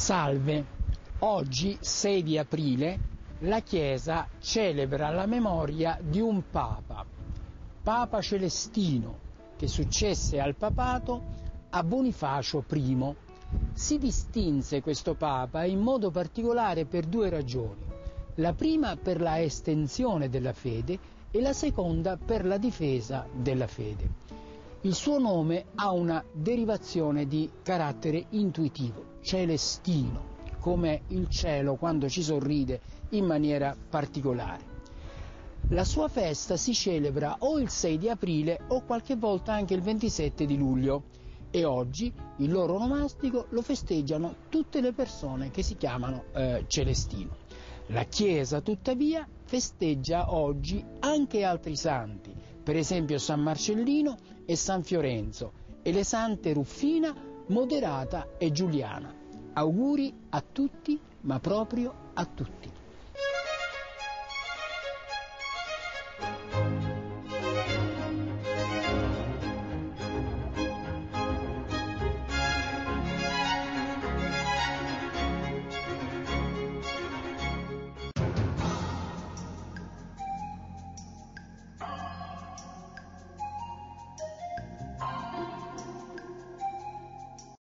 Salve, oggi 6 di aprile la Chiesa celebra la memoria di un Papa, Papa Celestino, che successe al papato a Bonifacio I. Si distinse questo Papa in modo particolare per due ragioni, la prima per la estensione della fede e la seconda per la difesa della fede. Il suo nome ha una derivazione di carattere intuitivo, celestino, come il cielo quando ci sorride in maniera particolare. La sua festa si celebra o il 6 di aprile o qualche volta anche il 27 di luglio e oggi il loro onomastico lo festeggiano tutte le persone che si chiamano Celestino. La Chiesa tuttavia festeggia oggi anche altri santi, per esempio San Marcellino e San Fiorenzo, e le sante Ruffina, Moderata e Giuliana. Auguri a tutti, ma proprio a tutti.